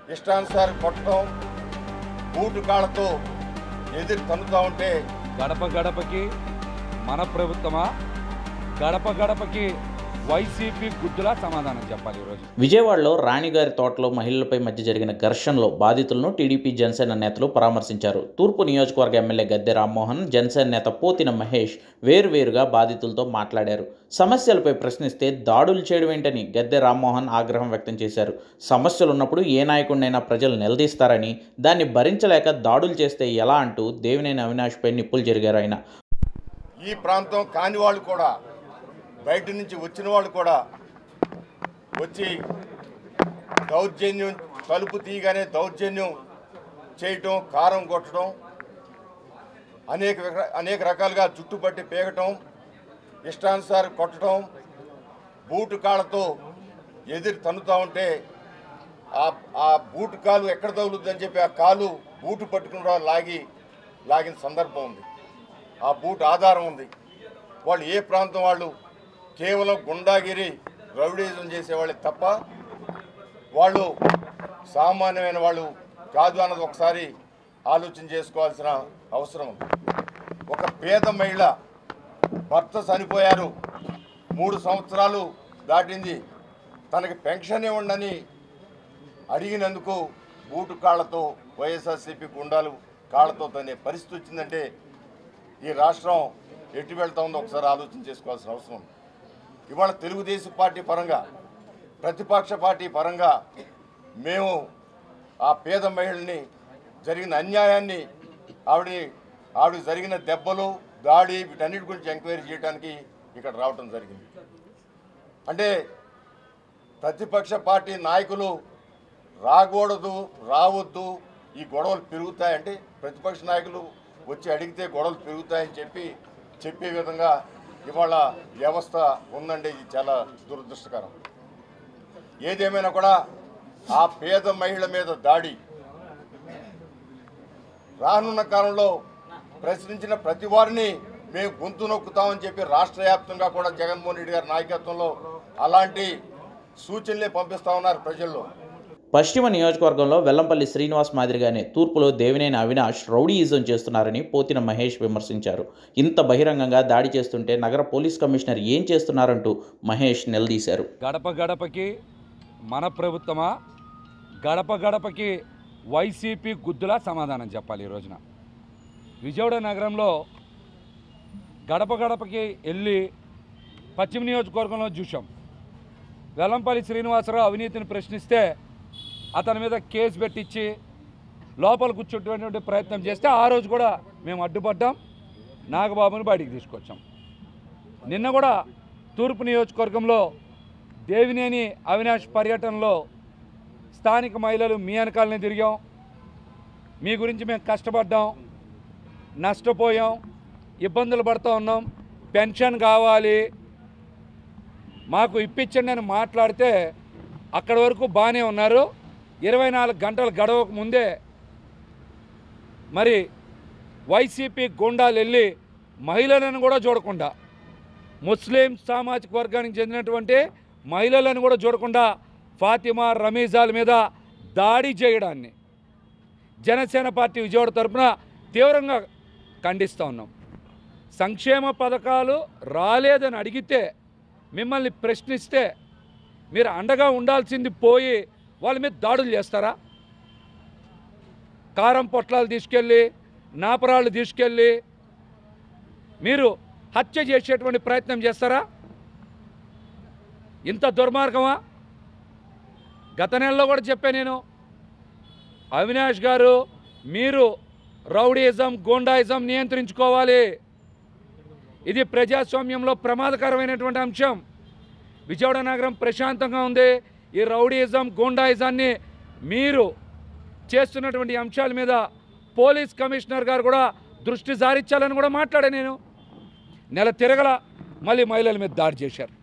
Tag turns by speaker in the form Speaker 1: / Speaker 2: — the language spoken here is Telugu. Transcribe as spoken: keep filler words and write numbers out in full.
Speaker 1: ఇష్టానుసారం కొట్టడం, బూటు కాళ్ళతో ఎదురు తన్నుతా ఉంటే
Speaker 2: గడప గడపకి మన ప్రభుత్వమా, గడప గడపకి వైసీపీ గుద్దులా సమాధానం చెప్పాలి. ఈరోజు
Speaker 3: విజయవాడలో రాణిగారి తోటలో మహిళలపై మధ్య జరిగిన ఘర్షణలో బాధితులను టీడీపీ జనసేన నేతలు పరామర్శించారు. తూర్పు నియోజకవర్గ ఎమ్మెల్యే గద్దె రామ్మోహన్, జనసేన నేత పోతిన మహేష్ వేరువేరుగా బాధితులతో మాట్లాడారు. సమస్యలపై ప్రశ్నిస్తే దాడులు చేయడం ఏంటని గద్దె రామ్మోహన్ ఆగ్రహం వ్యక్తం చేశారు. సమస్యలు ఉన్నప్పుడు ఏ నాయకుడినైనా ప్రజలు నిలదీస్తారని, దాన్ని భరించలేక దాడులు చేస్తే ఎలా అంటూ దేవినేని అవినాష్పై నిప్పులు జరిగారు. ఆయన
Speaker 1: ఈ ప్రాంతం కాని వాళ్ళు కూడా, బయట నుంచి వచ్చిన వాళ్ళు కూడా వచ్చి దౌర్జన్యం, తలుపు తీయగానే దౌర్జన్యం చేయటం, కారం కొట్టడం, అనేక అనేక రకాలుగా జుట్టుపట్టి పేగటం, ఇష్టానుసారం కొట్టడం, బూటు కాళ్ళతో ఎదురు తన్నుతూ ఉంటే ఆ బూటు కాలు ఎక్కడ తగులుద్దని చెప్పి ఆ కాలు బూటు పట్టుకుని లాగి లాగిన సందర్భం ఉంది. ఆ బూట్ ఆధారం ఉంది. వాళ్ళు ఏ ప్రాంతం వాళ్ళు, కేవలం గుండాగిరి రౌడీజం చేసేవాళ్ళే తప్ప వాళ్ళు సామాన్యమైన వాళ్ళు కాదు అన్నది ఒకసారి ఆలోచన చేసుకోవాల్సిన అవసరం ఉంది. ఒక పేద మహిళ భర్త చనిపోయారు, మూడు సంవత్సరాలు దాటింది, తనకి పెన్షన్ ఇవ్వండి అడిగినందుకు బూటు కాళ్లతో వైఎస్ఆర్సీపీ గుండాలు కాళ్లతో తనే పరిస్థితి వచ్చిందంటే ఈ రాష్ట్రం ఎటు వెళ్తా ఉందో ఒకసారి ఆలోచన చేసుకోవాల్సిన అవసరం ఉంది. ఇవాళ తెలుగుదేశం పార్టీ పరంగా, ప్రతిపక్ష పార్టీ పరంగా మేము ఆ పేద మహిళని జరిగిన అన్యాయాన్ని, ఆవిడ ఆవిడ జరిగిన దెబ్బలు, దాడి, వీటన్నిటి గురించి ఎంక్వైరీ చేయడానికి ఇక్కడ రావటం జరిగింది. అంటే ప్రతిపక్ష పార్టీ నాయకులు రాకూడదు, రావద్దు, ఈ గొడవలు పెరుగుతాయంటే ప్రతిపక్ష నాయకులు వచ్చి అడిగితే గొడవలు పెరుగుతాయని చెప్పి చెప్పే విధంగా ఇవాళ వ్యవస్థ ఉందండి. ఇది చాలా దురదృష్టకరం. ఏదేమైనా కూడా ఆ పేద మహిళ మీద దాడి రానున్న కాలంలో ప్రశ్నించిన ప్రతి వారిని మేము గొంతు నొక్కుతామని చెప్పి రాష్ట్ర వ్యాప్తంగా కూడా జగన్మోహన్ రెడ్డి గారి నాయకత్వంలో అలాంటి సూచనలే పంపిస్తూ ఉన్నారు ప్రజల్లో.
Speaker 3: పశ్చిమ నియోజకవర్గంలో వెల్లంపల్లి శ్రీనివాస్ మాదిరిగానే తూర్పులో దేవినేని అవినాష్ రౌడీయిజం చేస్తున్నారని పోతిన మహేష్ విమర్శించారు. ఇంత బహిరంగంగా దాడి చేస్తుంటే నగర పోలీస్ కమిషనర్ ఏం చేస్తున్నారంటూ మహేష్ నిలదీశారు.
Speaker 2: గడప గడపకి మన ప్రభుత్వమా, గడప గడపకి వైసీపీ గుద్దులా సమాధానం చెప్పాలి. ఈ రోజున విజయవాడ నగరంలో గడప గడపకి వెళ్ళి పశ్చిమ నియోజకవర్గంలో చూసాం. వెల్లంపల్లి శ్రీనివాసరావు అవినీతిని ప్రశ్నిస్తే అతని మీద కేసు పెట్టించి లోపల కూర్చుంటున్నటువంటి ప్రయత్నం చేస్తే ఆ రోజు కూడా మేము అడ్డుపడ్డాం, నాగబాబుని బయటికి తీసుకొచ్చాం. నిన్న కూడా తూర్పు నియోజకవర్గంలో దేవినేని అవినాష్ పర్యటనలో స్థానిక మహిళలు మీ వెనకాలనే తిరిగాం, మీ గురించి మేము కష్టపడ్డాం, నష్టపోయాం, ఇబ్బందులు పడుతూ ఉన్నాం, పెన్షన్ కావాలి మాకు ఇప్పించండి అని మాట్లాడితే అక్కడి వరకు బాగానే ఉన్నారు. ఇరవై నాలుగు గంటలు గడవక ముందే మరి వైసీపీ గుండాలు వెళ్ళి మహిళలను కూడా చూడకుండా, ముస్లిం సామాజిక వర్గానికి చెందినటువంటి మహిళలను కూడా చూడకుండా ఫాతిమా, రమీజాల మీద దాడి చేయడాన్ని జనసేన పార్టీ విజయవాడ తరఫున తీవ్రంగా ఖండిస్తూ ఉన్నాం. సంక్షేమ పథకాలు రాలేదని అడిగితే, మిమ్మల్ని ప్రశ్నిస్తే మీరు అండగా ఉండాల్సింది పోయి వాళ్ళ మీద దాడులు చేస్తారా? కారం పొట్లాలు తీసుకెళ్ళి, నాపరాళ్ళు తీసుకెళ్ళి మీరు హత్య చేసేటువంటి ప్రయత్నం చేస్తారా? ఇంత దుర్మార్గమా? గత నెలలో కూడా చెప్పా నేను, అవినాష్ గారు మీరు రౌడీయిజం, గోండాయిజం నియంత్రించుకోవాలి. ఇది ప్రజాస్వామ్యంలో ప్రమాదకరమైనటువంటి అంశం. విజయవాడ నగరం ప్రశాంతంగా ఉంది. ఈ రౌడీయిజం, గోండాయిజాన్ని మీరు చేస్తున్నటువంటి అంశాల మీద పోలీస్ కమిషనర్ గారు కూడా దృష్టి సారించాలని కూడా మాట్లాడా నేను. నెల తిరగల మళ్ళీ మహిళల మీద దాడి చేశారు.